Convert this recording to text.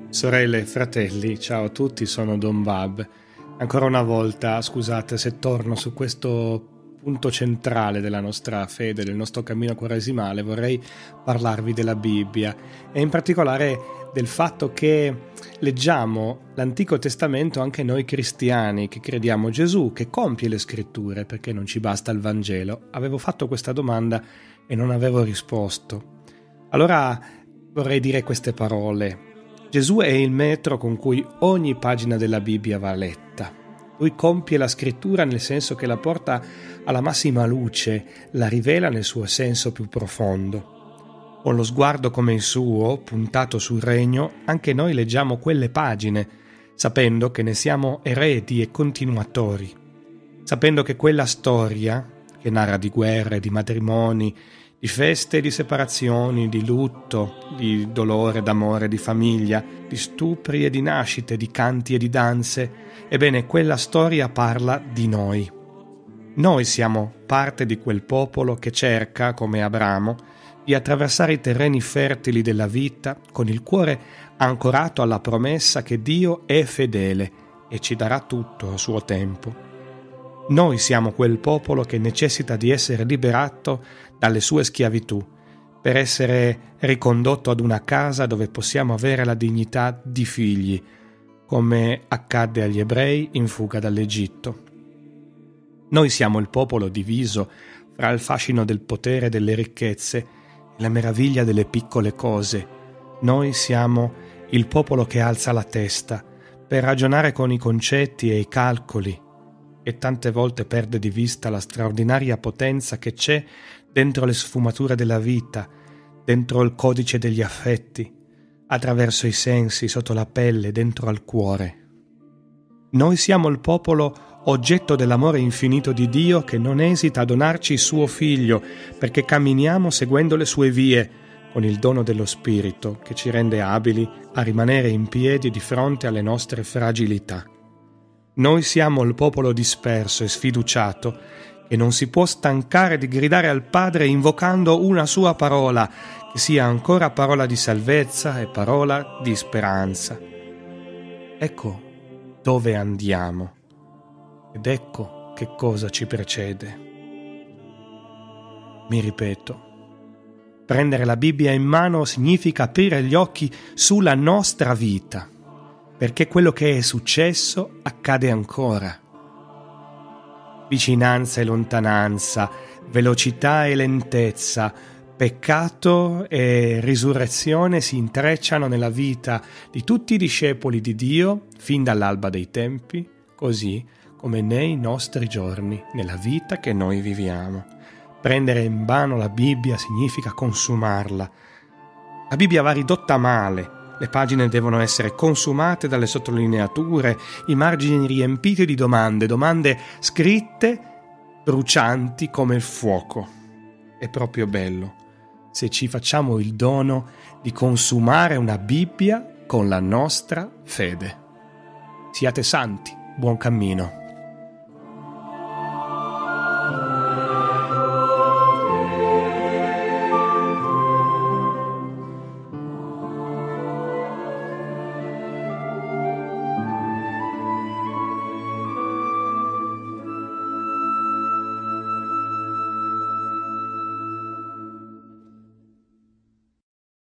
Sorelle e fratelli, ciao a tutti, sono Don Bab. Ancora una volta, scusate se torno su questo punto centrale della nostra fede, del nostro cammino quaresimale, vorrei parlarvi della Bibbia e in particolare del fatto che leggiamo l'Antico Testamento anche noi cristiani che crediamo Gesù, che compie le scritture, perché non ci basta il Vangelo. Avevo fatto questa domanda e non avevo risposto. Allora vorrei dire queste parole. Gesù è il metro con cui ogni pagina della Bibbia va letta. Lui compie la scrittura nel senso che la porta alla massima luce, la rivela nel suo senso più profondo. Con lo sguardo come il suo, puntato sul regno, anche noi leggiamo quelle pagine, sapendo che ne siamo eredi e continuatori, sapendo che quella storia, che narra di guerre, di matrimoni, di feste, di separazioni, di lutto, di dolore, d'amore, di famiglia, di stupri e di nascite, di canti e di danze, ebbene quella storia parla di noi. Noi siamo parte di quel popolo che cerca, come Abramo, di attraversare i terreni fertili della vita con il cuore ancorato alla promessa che Dio è fedele e ci darà tutto a suo tempo. Noi siamo quel popolo che necessita di essere liberato dalle sue schiavitù, per essere ricondotto ad una casa dove possiamo avere la dignità di figli, come accadde agli ebrei in fuga dall'Egitto. Noi siamo il popolo diviso fra il fascino del potere e delle ricchezze e la meraviglia delle piccole cose. Noi siamo il popolo che alza la testa per ragionare con i concetti e i calcoli, e tante volte perde di vista la straordinaria potenza che c'è dentro le sfumature della vita, dentro il codice degli affetti, attraverso i sensi, sotto la pelle, dentro al cuore. Noi siamo il popolo oggetto dell'amore infinito di Dio che non esita a donarci suo Figlio, perché camminiamo seguendo le sue vie, con il dono dello Spirito che ci rende abili a rimanere in piedi di fronte alle nostre fragilità. Noi siamo il popolo disperso e sfiduciato che non si può stancare di gridare al Padre invocando una sua parola, che sia ancora parola di salvezza e parola di speranza. Ecco dove andiamo ed ecco che cosa ci precede. Mi ripeto, prendere la Bibbia in mano significa aprire gli occhi sulla nostra vita, perché quello che è successo accade ancora. Vicinanza e lontananza, velocità e lentezza, peccato e risurrezione si intrecciano nella vita di tutti i discepoli di Dio fin dall'alba dei tempi, così come nei nostri giorni, nella vita che noi viviamo. Prendere in mano la Bibbia significa consumarla. La Bibbia va ridotta male. Le pagine devono essere consumate dalle sottolineature, i margini riempiti di domande scritte, brucianti come il fuoco. È proprio bello se ci facciamo il dono di consumare una Bibbia con la nostra fede. Siate santi, buon cammino.